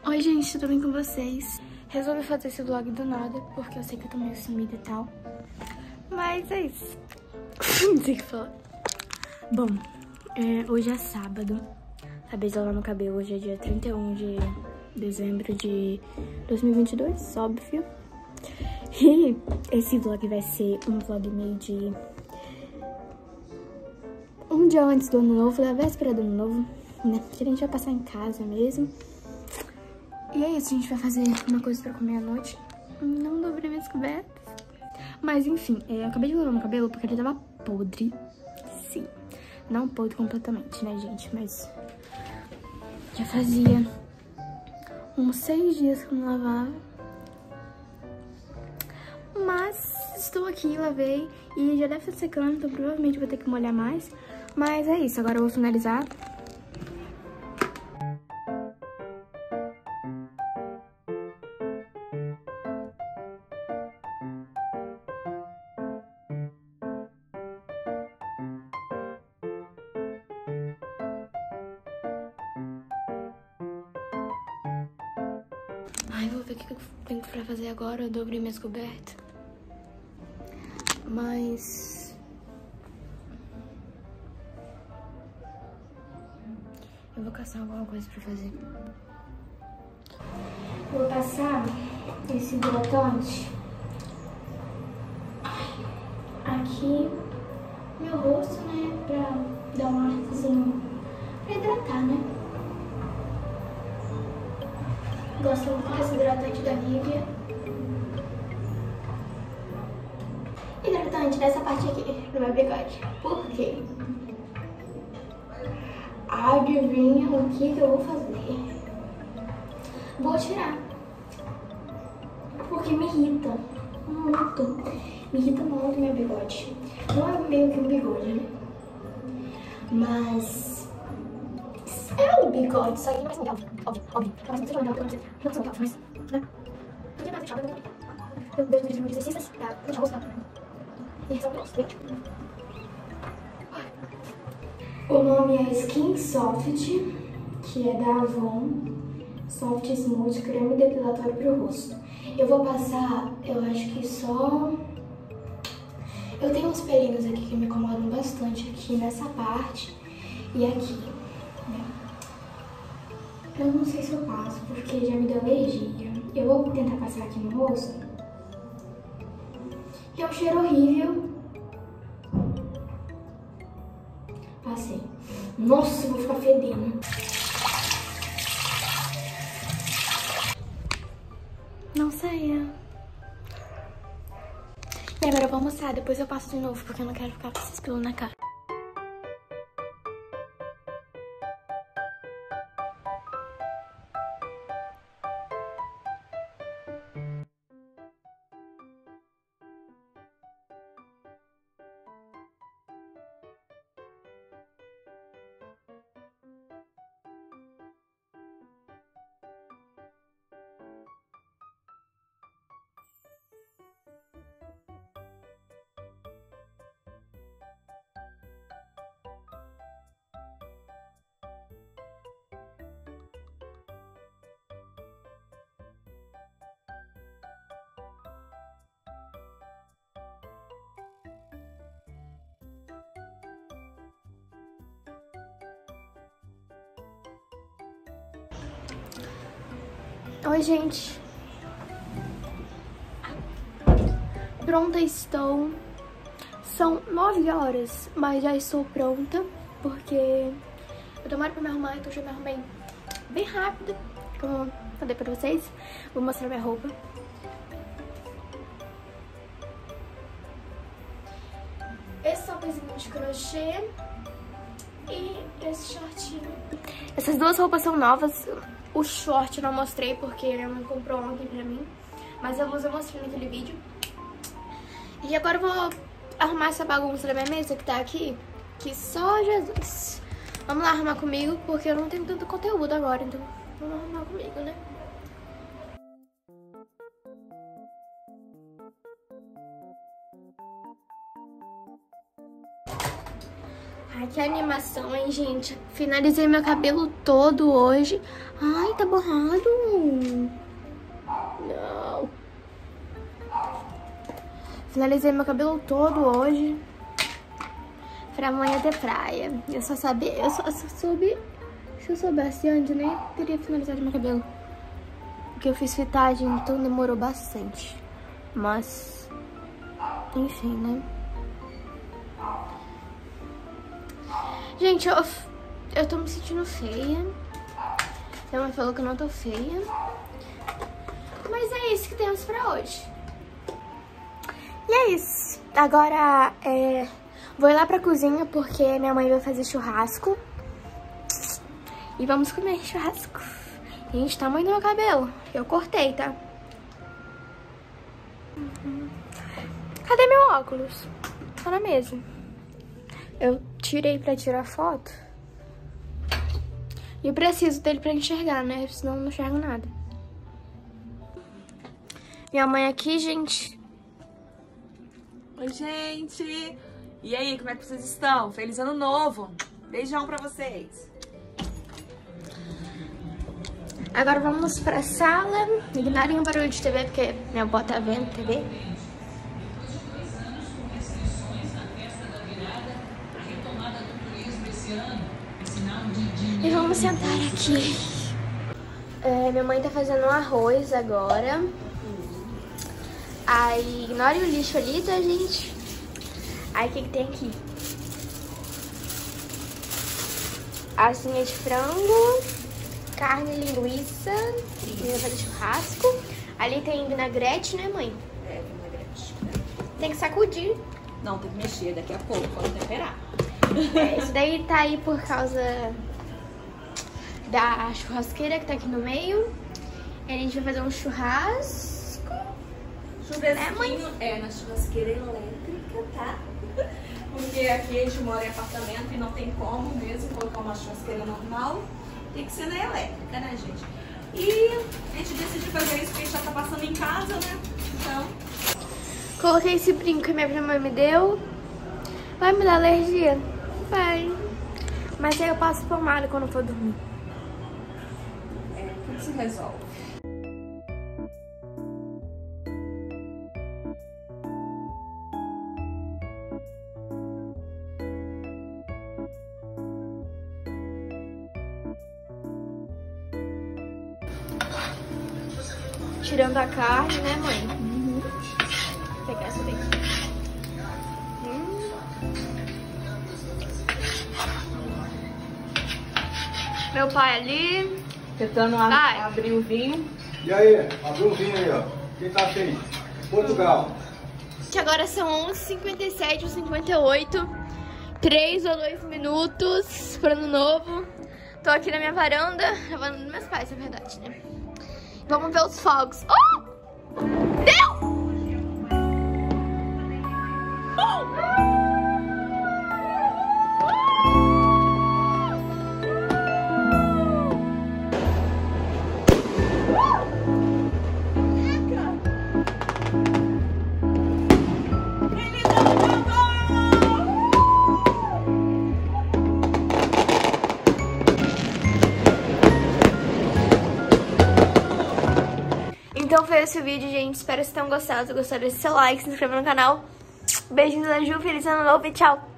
Oi gente, tudo bem com vocês? Resolvi fazer esse vlog do nada, porque eu sei que eu tô meio sumida e tal. Mas é isso. Não sei o que falar. Bom, hoje é sábado. Acabei de lavar meu cabelo, hoje é dia 31 de dezembro de 2022, óbvio. E esse vlog vai ser um vlog meio de um dia antes do ano novo, da véspera do ano novo, né? Que a gente vai passar em casa mesmo. E é isso, a gente vai fazer uma coisa pra comer à noite. Não dobrei minhas cobertas. Mas enfim, eu acabei de lavar meu cabelo porque ele tava podre. Sim, não podre completamente, né, gente? Mas já fazia uns 6 dias que eu não lavava. Mas estou aqui, lavei e já deve estar secando, então provavelmente vou ter que molhar mais. Mas é isso, agora eu vou finalizar. Ai, vou ver o que eu tenho pra fazer agora. Eu dobrei minhas cobertas. Mas eu vou caçar alguma coisa pra fazer. Vou passar esse hidratante aqui no meu rosto, né? Pra dar um arzinho, pra hidratar, né? Gosto muito desse hidratante da Nivea. Hidratante dessa parte aqui, no meu bigode. Por quê? Adivinha o que eu vou fazer? Vou tirar. Porque me irrita muito. Me irrita muito meu bigode. Não é meio que um bigode, né? Mas é um bigode, só que não é assim, óbvio. Mas não sei não, mas né? Podia mais deixar, eu vejo vídeos de exercícios pra deixar o rosto e resolve o rosto, gente. O nome é Skin Soft, que é da Avon. Soft Smooth Creme Depilatório pro rosto. Eu vou passar, eu acho que só... Eu tenho uns pelinhos aqui que me incomodam bastante, aqui nessa parte e aqui, né? Eu não sei se eu passo, porque já me deu alergia. Eu vou tentar passar aqui no rosto. Que é um cheiro horrível. Passei. Nossa, eu vou ficar fedendo. Não saia. E agora eu vou almoçar, depois eu passo de novo, porque eu não quero ficar com esses pelos na cara. Oi, gente. Pronta estou. São 9 horas, mas já estou pronta, porque eu demoro pra me arrumar, então já me arrumei bem rápido, como eu falei pra vocês. Vou mostrar minha roupa. Esse topzinho de crochê e esse shortinho. Essas duas roupas são novas. O short eu não mostrei porque minha mãe comprou ontem pra mim, mas a blusa eu mostrei naquele vídeo. E agora eu vou arrumar essa bagunça da minha mesa que tá aqui, que só Jesus. Vamos lá arrumar comigo, porque eu não tenho tanto conteúdo agora, então vamos arrumar comigo, né? Ai, que animação, hein, gente? Finalizei meu cabelo todo hoje. Ai, tá borrado. Não. Finalizei meu cabelo todo hoje. Pra amanhã ter praia. Eu só sabia... Se eu soubesse antes, eu nem teria finalizado meu cabelo. Porque eu fiz fitagem, então demorou bastante. Mas... enfim, né? Gente, eu tô me sentindo feia. Minha mãe falou que eu não tô feia. Mas é isso que temos pra hoje. E é isso. Agora, vou ir lá pra cozinha porque minha mãe vai fazer churrasco. E vamos comer churrasco. Gente, tamanho do meu cabelo. Eu cortei, tá? Cadê meu óculos? Tá na mesa. Eu tirei pra tirar foto. E eu preciso dele pra enxergar, né? Senão eu não enxergo nada. Minha mãe aqui, gente. Oi, gente. E aí, como é que vocês estão? Feliz ano novo. Beijão pra vocês. Agora vamos pra sala. Ignorem o barulho de TV, porque minha avó tá vendo TV. E vamos sentar aqui. Minha mãe tá fazendo um arroz agora. Aí, ignorem o lixo ali, tá, gente? Aí, o que tem aqui? Asinha de frango, carne, linguiça, e fazer churrasco. Ali tem vinagrete, né, mãe? É, vinagrete. Tem que sacudir. Não, tem que mexer daqui a pouco, pode temperar. Isso daí tá aí por causa da churrasqueira que tá aqui no meio. E a gente vai fazer um churrasco. Churrasquinho na churrasqueira elétrica, tá? Porque aqui a gente mora em apartamento e não tem como mesmo colocar uma churrasqueira normal. Tem que ser na elétrica, né, gente? E a gente decidiu fazer isso porque a gente já tá passando em casa, né? Então... coloquei esse brinco que minha prima me deu. Vai me dar alergia? Vai. Mas aí eu passo pomada quando for dormir. Tudo se resolve. Tirando a carne, né, mãe? Uhum. Vou pegar essa daqui. Meu pai ali. Tentando abrir o vinho. E aí, abriu um vinho aí, ó. Quem tá afim? Portugal. Que agora são 11h57 ou 58. 3 ou 2 minutos pro ano novo. Tô aqui na minha varanda, na varanda dos meus pais, é verdade, né? Vamos ver os fogos. Oh! Deu! Então foi esse o vídeo, gente. Espero que vocês tenham gostado. Se gostaram, deixe seu like, se inscreva no canal. Beijinhos da Ju, feliz ano novo e tchau!